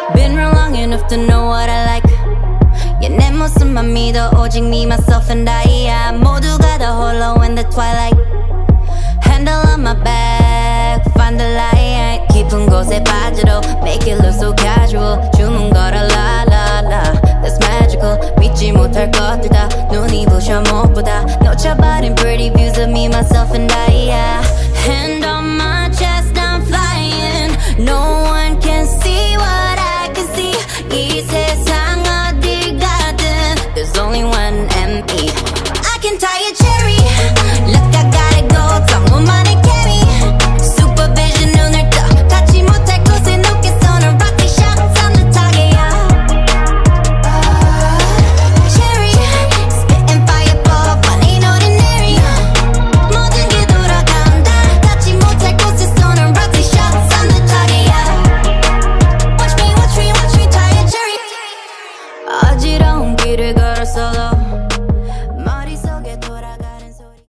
Been real long enough to know what I like. Yeah, 내 모습만 믿어 오직 me, myself and I. 모두가 다 홀로 in the twilight. Handle on my back, find the light. 깊은 곳에 빠져도 make it look so casual. 주문 걸어 la la la, that's magical. 믿지 못할 것들 다 눈이 부셔 무엇보다 놓쳐버린 pretty views of me, myself and I. Hand on my chest, I'm flying. No one can see what I can see. 이 세상 어딜 가든 there's only one me. I can tie a cherry. Look, I gotta go. 정보만의 carry. Supervision 눈을 떠. 닿지 못할 곳에 높게 쏘는 rocket shots on the target. Cherry, spitting fireball, but ain't ordinary. 모든 게 돌아간다. 닿지 못할 곳에 쏘는 rocket shots on the target. Watch me tie a cherry. 어지러운 길을 걸어 solo.